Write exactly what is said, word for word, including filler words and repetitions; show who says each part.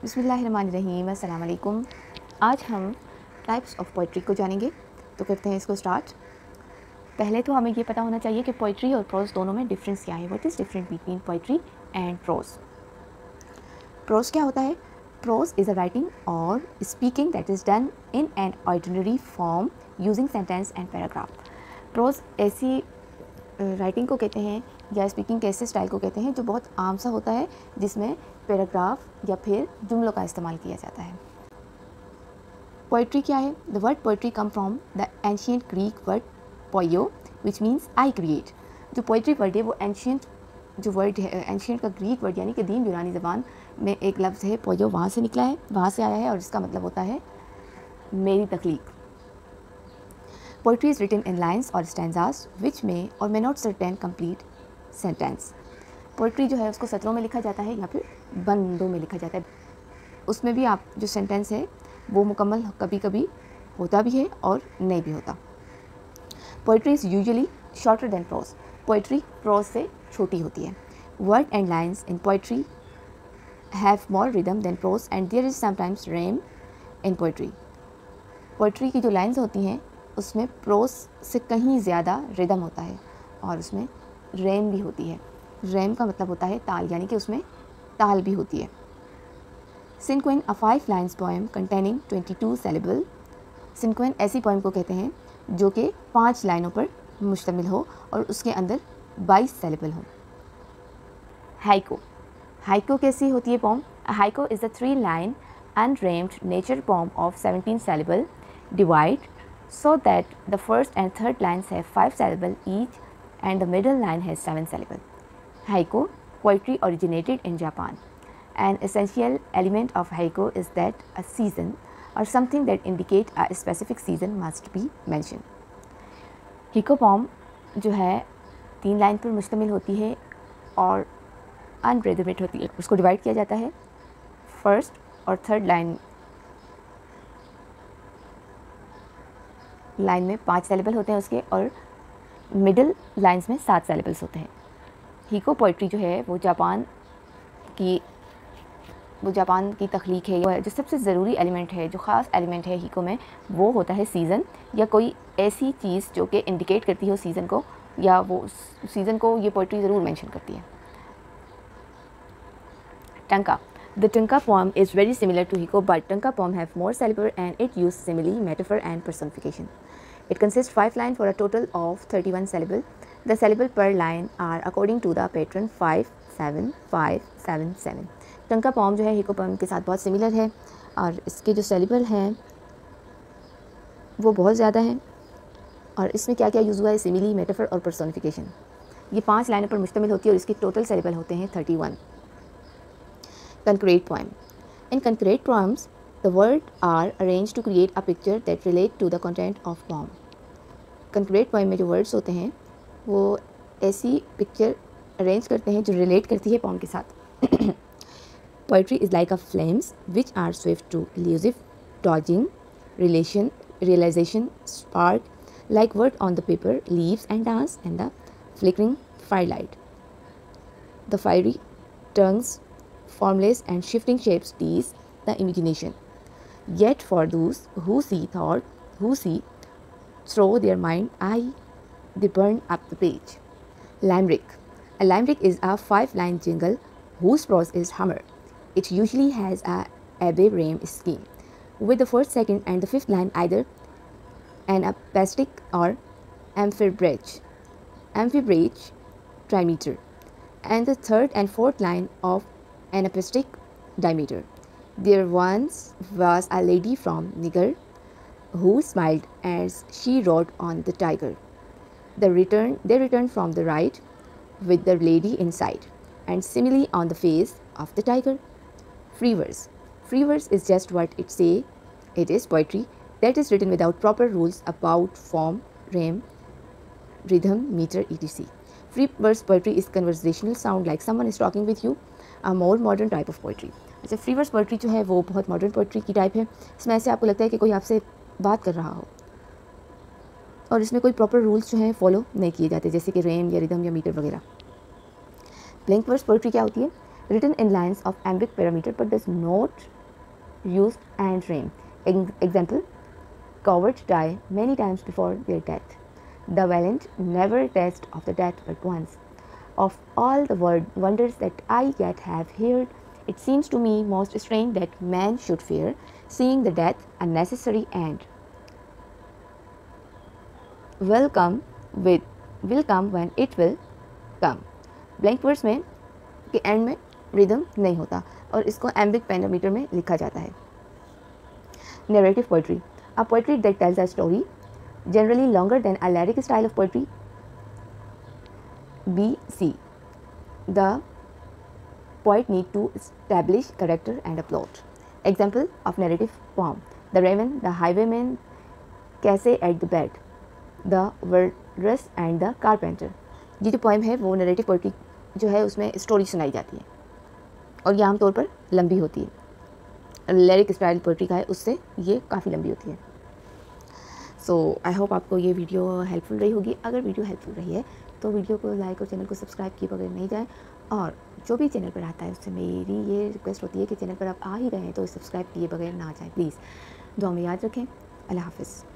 Speaker 1: बिस्मिल्लाहिर्रहमानिर्रहीम, अस्सलाम वालेकुम। आज हम टाइप्स ऑफ पोइट्री को जानेंगे, तो करते हैं इसको स्टार्ट। पहले तो हमें ये पता होना चाहिए कि पोइट्री और प्रोज दोनों में डिफरेंस क्या है। What is different between poetry and prose. Prose क्या होता है? Prose is a writing or speaking that is done in an ordinary form using sentence and paragraph. Prose ऐसी राइटिंग को कहते हैं या स्पीकिंग के ऐसे स्टाइल को कहते हैं जो बहुत आम सा होता है, जिसमें पैराग्राफ या फिर जुमलों का इस्तेमाल किया जाता है। पोइट्री क्या है? The word poetry come from the ancient Greek word poieo which means I create. जो पोइट्री वर्ड है वो एंशियंट जो वर्ड है, एंशियंट का ग्रीक वर्ड यानी कदीम यूनानी ज़बान में एक लफ्ज़ है पोयो, वहाँ से निकला है, वहाँ से आया है और इसका मतलब होता है मेरी तख्लीक। Poetry is written in lines or stanzas which may or may not certain complete sentence. Poetry जो है उसको सत्रों में लिखा जाता है या फिर बंदों में लिखा जाता है। उसमें भी आप जो सेंटेंस है वो मुकम्मल कभी कभी होता भी है और नहीं भी होता। Poetry is usually shorter than prose. Poetry prose से छोटी होती है। Word and lines in poetry have more rhythm than prose and there is sometimes rhyme in poetry. Poetry की जो लाइन्स होती हैं उसमें प्रोस से कहीं ज़्यादा रिदम होता है और उसमें रेम भी होती है। रेम का मतलब होता है ताल, यानी कि उसमें ताल भी होती है। Cinquain a five lines poem containing twenty two syllable. Cinquain ऐसी पोएम को कहते हैं जो कि पाँच लाइनों पर मुश्तमिल हो और उसके अंदर बाईस सेलेबल हो। हाइको। हाइको कैसी होती है poem? Haiku is a three line unrhymed nature poem of seventeen syllable divide so that the first and third lines have five syllables each and the middle line has seven syllables. Haiku poetry originated in Japan. An essential element of haiku is that a season or something that indicate a specific season must be mentioned. Haiku poem जो है तीन line पर मुश्तमिल होती है और अनरिदमिक होती है। उसको डिवाइड किया जाता है फर्स्ट और थर्ड लाइन लाइन में पाँच सेलेबल होते हैं उसके और मिडिल लाइंस में सात सेलेबल्स होते हैं। हीको पोइट्री जो है वो जापान की वो जापान की तख्लीक है। वो जो सबसे ज़रूरी एलिमेंट है, जो ख़ास एलिमेंट है हीको में, वो होता है सीज़न या कोई ऐसी चीज़ जो कि इंडिकेट करती हो सीज़न को, या वो सीज़न को ये पोइट्री ज़रूर मेंशन करती है। टंका। The Tanka poem is very similar to Hiko, but Tanka poem have more syllable and it use simile, metaphor and personification. It consists five lines for a total of thirty-one syllable. The syllable per line are according to the pattern five, seven, five, seven, seven. Tanka poem जो है Hiko poem के साथ बहुत similar है और इसके जो syllable हैं वो बहुत ज़्यादा हैं और इसमें क्या क्या यूज़ हुआ है? simile, metaphor और personification। ये पाँच लाइनों पर मुश्तमिल होती है और इसके टोटल syllable होते हैं thirty-one. Concrete poem. In concrete poems, the words are arranged to create a picture that relate to the content of poem. Concrete poem में जो words होते हैं वो ऐसी picture arrange करते हैं जो relate करती है poem के साथ। Poetry is like a flames which are swift to elusive, dodging, relation, realization, spark, like word on the paper, leaves and dance, and the flickering firelight. The fiery tongues, formless and shifting shapes tease the imagination. Yet for those who see thought, who see through their mind eye, they burn up the page. Limerick. A limerick is a five-line jingle whose prose is hammer. It usually has a abbey rhyme scheme, with the first, second, and the fifth line either an apastic or amphibrach, amphibrach trimeter, and the third and fourth line of anapestic diameter. There once was a lady from Niger who smiled as she rode on the tiger. The return, they returned from the ride with the lady inside, and simile on the face of the tiger. Free verse. Free verse is just what it say. It is poetry that is written without proper rules about form, rhyme, rhythm, meter, et cetera. Free verse poetry is conversational sound like someone is talking with you. A more modern type of poetry. अच्छा, free verse poetry जो है वो बहुत modern poetry की type है। इसमें ऐसे आपको लगता है कि कोई आपसे बात कर रहा हो और इसमें कोई प्रॉपर रूल्स जो हैं फॉलो नहीं किए जाते, जैसे कि रेम या रिदम या मीटर वगैरह। ब्लैंक वर्स पोइट्री क्या होती है? written in lines of iambic parameter but does not use and rhyme. Example, cowards die many times before their death. The valiant never taste of the death but once. Of all the word, wonders that I yet have heard, it seems to me most strange that man should fear, seeing the death a necessary end. Will come with will come when it will come. Blank words में के and में rhythm नहीं होता और इसको एम्बिक parameter में लिखा जाता है. Narrative poetry, a poetry that tells a story generally longer than a lyric style of poetry. B. C. The poet need to establish character and a plot. Example of narrative poem: The Raven, The Highwayman, Casse at the Bed, The Walrus and the Carpenter. ये जो poem है वो narrative poetry जो है उसमें story सुनाई जाती है और ये आमतौर पर लंबी होती है. लिरिक स्टाइल पोइट्री का है उससे ये काफ़ी लंबी होती है. सो आई होप आपको ये वीडियो हेल्पफुल रही होगी. अगर वीडियो हेल्पफुल रही है तो वीडियो को लाइक और चैनल को सब्सक्राइब किए बगैर नहीं जाएं. और जो भी चैनल पर आता है उससे मेरी ये रिक्वेस्ट होती है कि चैनल पर आप आ ही रहे हैं तो सब्सक्राइब किए बगैर ना जाएं प्लीज़. दुआ में याद रखें. अल्लाह हाफ़िज़.